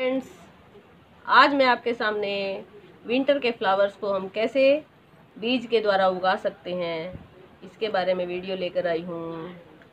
Friends, आज मैं आपके सामने विंटर के फ्लावर्स को हम कैसे बीज के द्वारा उगा सकते हैं इसके बारे में वीडियो लेकर आई हूँ,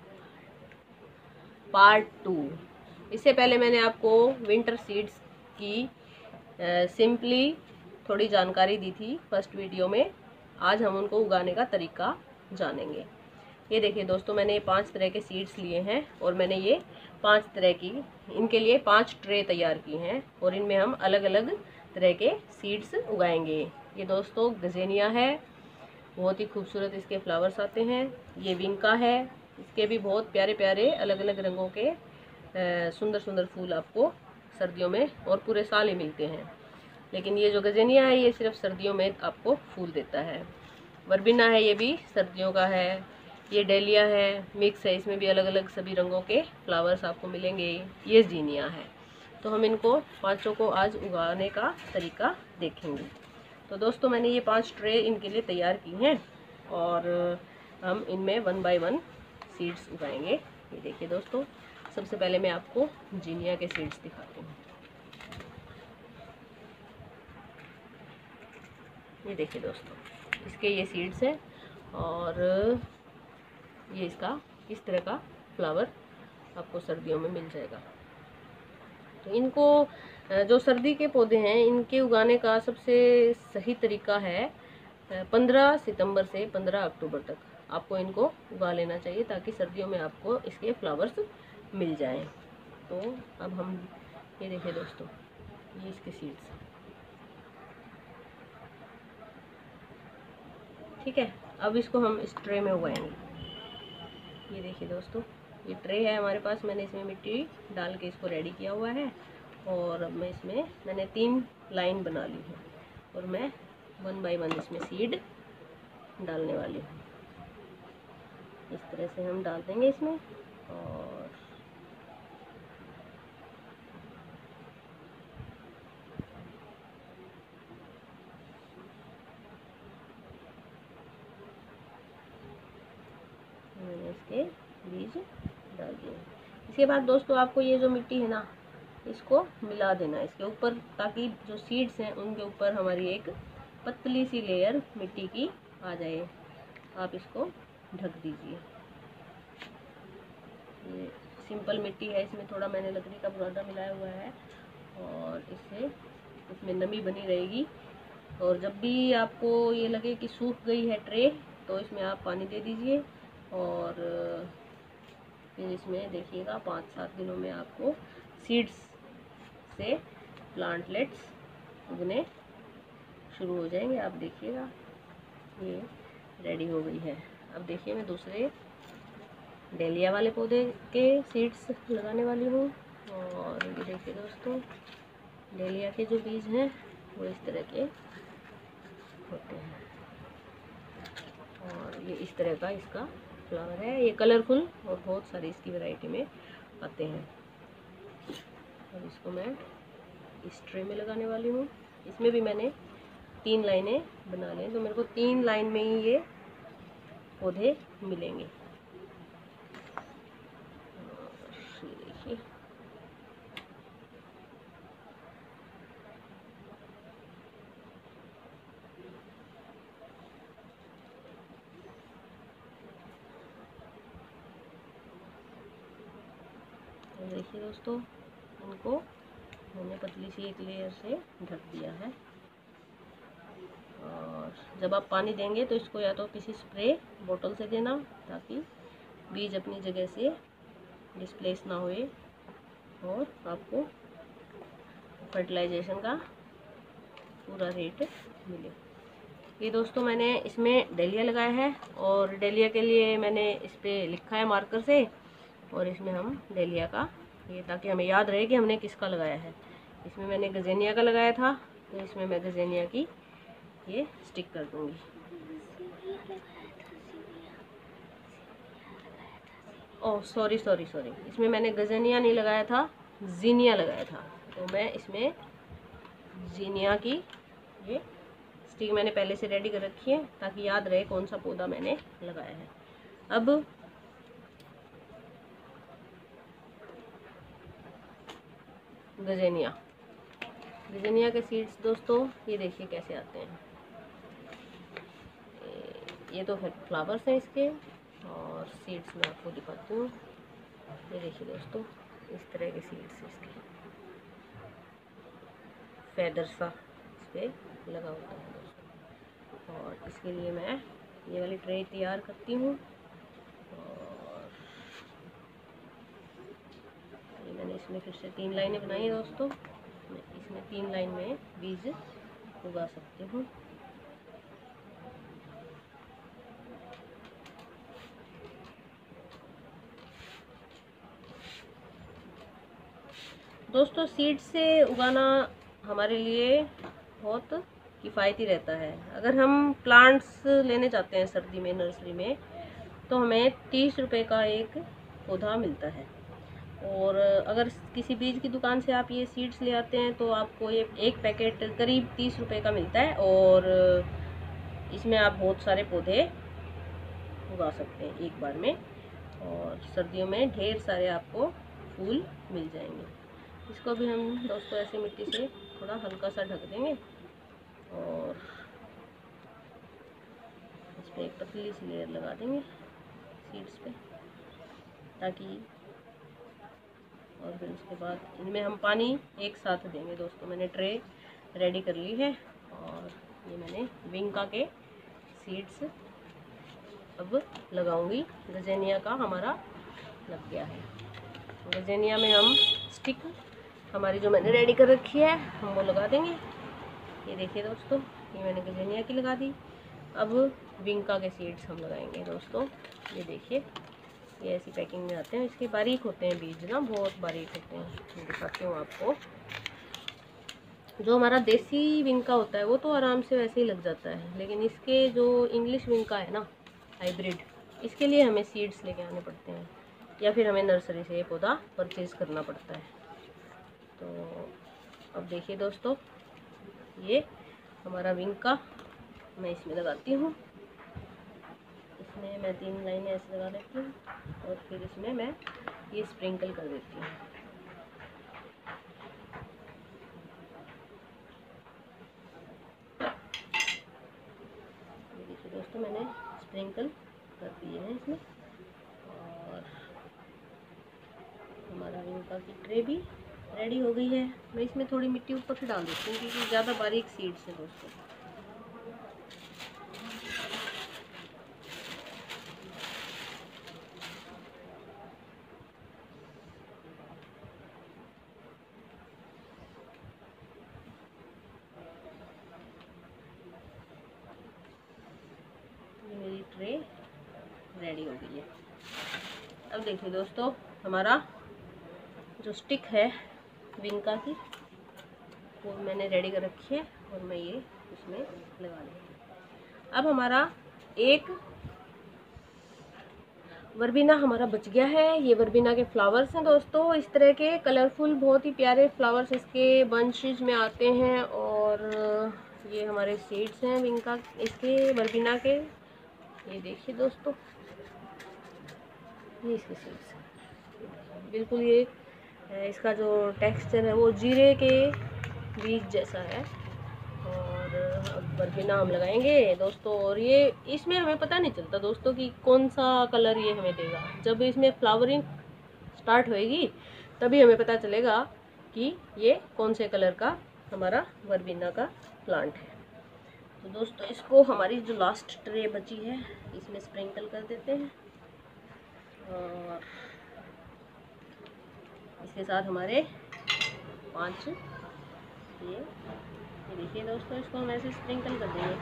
पार्ट 2। इससे पहले मैंने आपको विंटर सीड्स की सिंपली थोड़ी जानकारी दी थी फर्स्ट वीडियो में। आज हम उनको उगाने का तरीका जानेंगे। ये देखिए दोस्तों, मैंने ये 5 तरह के सीड्स लिए हैं और मैंने ये 5 तरह की इनके लिए 5 ट्रे तैयार की हैं और इनमें हम अलग अलग तरह के सीड्स उगाएंगे। ये दोस्तों गजेनिया है, बहुत ही खूबसूरत इसके फ्लावर्स आते हैं। ये विंका है, इसके भी बहुत प्यारे प्यारे अलग अलग रंगों के सुंदर सुंदर फूल आपको सर्दियों में और पूरे साल ही मिलते हैं। लेकिन ये जो गजेनिया है ये सिर्फ सर्दियों में आपको फूल देता है। वर्बिना है, ये भी सर्दियों का है। ये डेलिया है, मिक्स है, इसमें भी अलग अलग सभी रंगों के फ्लावर्स आपको मिलेंगे। ये जीनिया है। तो हम इनको पांचों को आज उगाने का तरीका देखेंगे। तो दोस्तों मैंने ये 5 ट्रे इनके लिए तैयार की हैं और हम इनमें 1 बाय 1 सीड्स उगाएंगे। ये देखिए दोस्तों, सबसे पहले मैं आपको जीनिया के सीड्स दिखाती हूँ। ये देखिए दोस्तों, इसके ये सीड्स हैं और ये इसका इस तरह का फ्लावर आपको सर्दियों में मिल जाएगा। तो इनको जो सर्दी के पौधे हैं इनके उगाने का सबसे सही तरीका है 15 सितंबर से 15 अक्टूबर तक आपको इनको उगा लेना चाहिए ताकि सर्दियों में आपको इसके फ्लावर्स मिल जाएं। तो अब हम ये देखिए दोस्तों, ये इसके सीड्स, ठीक है। अब इसको हम इस ट्रे में उगाएंगे। ये देखिए दोस्तों, ये ट्रे है हमारे पास। मैंने इसमें मिट्टी डाल के इसको रेडी किया हुआ है और अब मैंने 3 लाइन बना ली है और मैं 1 बाय 1 इसमें सीड डालने वाली हूँ। इस तरह से हम डाल देंगे इसमें और मैंने इसके बीज डाल दिए। इसके बाद दोस्तों आपको ये जो मिट्टी है ना, इसको मिला देना है इसके ऊपर ताकि जो सीड्स हैं उनके ऊपर हमारी एक पतली सी लेयर मिट्टी की आ जाए। आप इसको ढक दीजिए। ये सिंपल मिट्टी है, इसमें थोड़ा मैंने लकड़ी का बुरादा मिलाया हुआ है और इससे इसमें नमी बनी रहेगी। और जब भी आपको ये लगे कि सूख गई है ट्रे तो इसमें आप पानी दे दीजिए और फिर इसमें देखिएगा 5-7 दिनों में आपको सीड्स से प्लांटलेट्स उगने शुरू हो जाएंगे। आप देखिएगा ये रेडी हो गई है। अब देखिए मैं दूसरे डेलिया वाले पौधे के सीड्स लगाने वाली हूँ और ये देखिए दोस्तों, डेलिया के जो बीज हैं वो इस तरह के होते हैं और ये इस तरह का इसका फ्लावर है। ये कलरफुल और बहुत सारी इसकी वैरायटी में आते हैं। अब इसको मैं इस ट्रे में लगाने वाली हूँ। इसमें भी मैंने 3 लाइनें बना ली, तो मेरे को 3 लाइन में ही ये पौधे मिलेंगे। देखिए देखिए दोस्तों, इनको मैंने पतली सी एक लेयर से ढक दिया है। और जब आप पानी देंगे तो इसको या तो किसी स्प्रे बोतल से देना ताकि बीज अपनी जगह से डिस्प्लेस ना होए और आपको फर्टिलाइजेशन का पूरा रेट मिले। ये दोस्तों मैंने इसमें डेलिया लगाया है और डेलिया के लिए मैंने इस पर लिखा है मार्कर से और इसमें हम डेलिया का ये ताकि हमें याद रहे कि हमने किसका लगाया है। इसमें मैंने गजेनिया का लगाया था तो इसमें मैं गजेनिया की ये स्टिक कर दूंगी। ओह सॉरी, इसमें मैंने गजेनिया नहीं लगाया था, जीनिया लगाया था। तो मैं इसमें जीनिया की ये स्टिक मैंने पहले से रेडी कर रखी है ताकि याद रहे कौन सा पौधा मैंने लगाया है। अब गजेनिया गजनिया के सीड्स दोस्तों ये देखिए कैसे आते हैं। ये तो फ्लावर्स हैं इसके, और सीड्स मैं आपको दिखाती हूँ। ये देखिए दोस्तों इस तरह के सीड्स इसके, फेदर सा इस पर लगा होता है दोस्तों। और इसके लिए मैं ये वाली ट्रे तैयार करती हूँ, और ये मैंने इसमें फिर से 3 लाइनें बनाई हैं दोस्तों। मैं इसमें 3 लाइन में बीज उगा सकती हूँ। दोस्तों सीड से उगाना हमारे लिए बहुत किफ़ायती रहता है। अगर हम प्लांट्स लेने जाते हैं सर्दी में नर्सरी में, तो हमें 30 रुपये का एक पौधा मिलता है। और अगर किसी बीज की दुकान से आप ये सीड्स ले आते हैं तो आपको ये एक पैकेट करीब 30 रुपये का मिलता है, और इसमें आप बहुत सारे पौधे उगा सकते हैं एक बार में, और सर्दियों में ढेर सारे आपको फूल मिल जाएंगे। इसको भी हम दोस्तों ऐसे मिट्टी से थोड़ा हल्का सा ढक देंगे, और इस पर एक पतली सी लेयर लगा देंगे सीड्स पे, ताकि, और फिर उसके बाद इनमें हम पानी एक साथ देंगे दोस्तों। मैंने ट्रे रेडी कर ली है, और ये मैंने विंका के सीड्स अब लगाऊंगी। गजेनिया का हमारा लग गया है। गजेनिया में हम स्टिक हमारी जो मैंने रेडी कर रखी है हम वो लगा देंगे। ये देखिए दोस्तों ये मैंने गजेनिया की लगा दी। अब विंका के सीड्स हम लगाएंगे दोस्तों। ये देखिए ये ऐसी पैकिंग में आते हैं, इसके बारीक होते हैं बीज ना, बहुत बारीक होते हैं। मैं दिखाती हूँ आपको। जो हमारा देसी विंका होता है वो तो आराम से वैसे ही लग जाता है, लेकिन इसके जो इंग्लिश विंका है ना, हाइब्रिड, इसके लिए हमें सीड्स लेके आने पड़ते हैं, या फिर हमें नर्सरी से ये पौधा परचेज़ करना पड़ता है। तो अब देखिए दोस्तों ये हमारा विंका मैं इसमें लगाती हूँ। इसमें मैं 3 लाइनें ऐसे लगा लेती हूँ, और फिर इसमें मैं ये स्प्रिंकल कर देती हूँ। देखिए दोस्तों मैंने स्प्रिंकल कर दिए हैं इसमें, और हमारा विंका की ट्रे भी रेडी हो गई है। मैं इसमें थोड़ी मिट्टी ऊपर से डाल देती हूँ क्योंकि ज़्यादा बारीक सीड्स है दोस्तों। मेरी ट्रे रेडी हो गई है। अब देखिए दोस्तों हमारा जो स्टिक है विंका की वो मैंने रेडी कर रखी है, और मैं ये इसमें लगा दूँगी। अब हमारा एक वर्बिना हमारा बच गया है। ये वर्बिना के फ्लावर्स हैं दोस्तों, इस तरह के कलरफुल बहुत ही प्यारे फ्लावर्स इसके बंचेस में आते हैं। और ये हमारे सीड्स हैं विंका इसके वर्बिना के। ये देखिए दोस्तों ये इसके सीड्स बिल्कुल, ये इसका जो टेक्सचर है वो जीरे के बीज जैसा है। और अब वर्बिना हम लगाएंगे दोस्तों, और ये इसमें हमें पता नहीं चलता दोस्तों कि कौन सा कलर ये हमें देगा। जब इसमें फ्लावरिंग स्टार्ट होएगी तभी हमें पता चलेगा कि ये कौन से कलर का हमारा वर्बिना का प्लांट है। तो दोस्तों इसको हमारी जो लास्ट ट्रे बची है इसमें स्प्रिंकल कर देते हैं, और इसके साथ हमारे 5 ये देखिए दोस्तों इसको हम ऐसे स्प्रिंकल कर देंगे।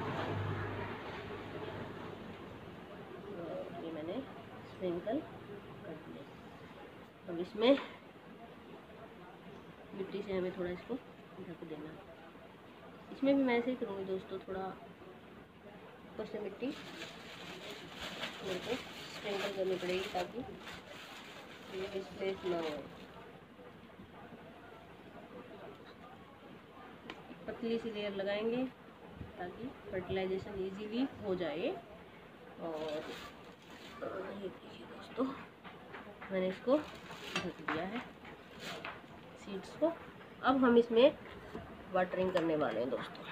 ये मैंने स्प्रिंकल कर दिया। अब इसमें मिट्टी से हमें थोड़ा इसको ढक देना। इसमें भी मैं ऐसे ही करूँगी दोस्तों, थोड़ा ऊपर से मिट्टी मेरे को स्प्रिंकल करनी पड़ेगी ताकि ये मिसप्लेस ना हो। पतली सी लेयर लगाएंगे ताकि फर्टिलाइजेशन इजीली हो जाए। और ये देखिए दोस्तों मैंने इसको ढक दिया है सीड्स को। अब हम इसमें वाटरिंग करने वाले हैं दोस्तों।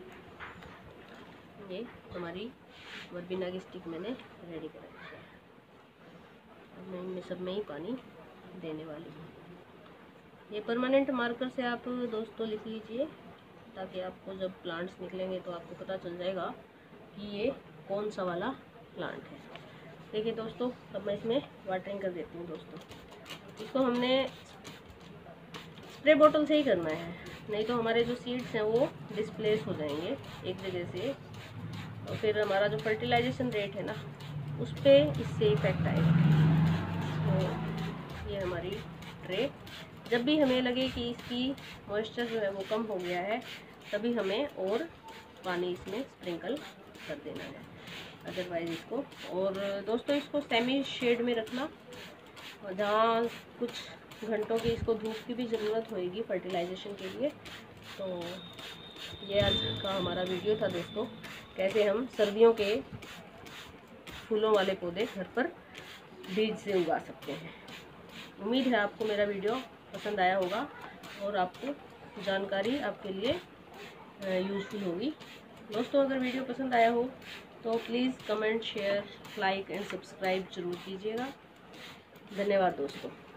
ये हमारी वर्बिना की स्टिक मैंने रेडी कर रखी है। अब मैं इनमें सब में ही पानी देने वाली हूँ। ये परमानेंट मार्कर से आप दोस्तों लिख लीजिए, ताकि आपको जब प्लांट्स निकलेंगे तो आपको पता चल जाएगा कि ये कौन सा वाला प्लांट है। देखिए दोस्तों, अब मैं इसमें वाटरिंग कर देती हूँ दोस्तों। इसको हमने स्प्रे बोतल से ही करना है, नहीं तो हमारे जो सीड्स हैं वो डिस्प्लेस हो जाएंगे एक जगह से, और फिर हमारा जो फर्टिलाइजेशन रेट है ना उस पर इससे इफेक्ट आएगा। तो ये हमारी ट्रे, जब भी हमें लगे कि इसकी मॉइस्चर जो है वो कम हो गया है, तभी हमें और पानी इसमें स्प्रिंकल कर देना है, अदरवाइज़ इसको। और दोस्तों इसको सेमी शेड में रखना, जहाँ कुछ घंटों की इसको धूप की भी ज़रूरत होएगी फर्टिलाइजेशन के लिए। तो ये आज का हमारा वीडियो था दोस्तों, कैसे हम सर्दियों के फूलों वाले पौधे घर पर बीज से उगा सकते हैं। उम्मीद है आपको मेरा वीडियो पसंद आया होगा और आपको जानकारी आपके लिए यूज़फुल होगी दोस्तों। अगर वीडियो पसंद आया हो तो please comment, share, like and subscribe ज़रूर कीजिएगा। धन्यवाद दोस्तों।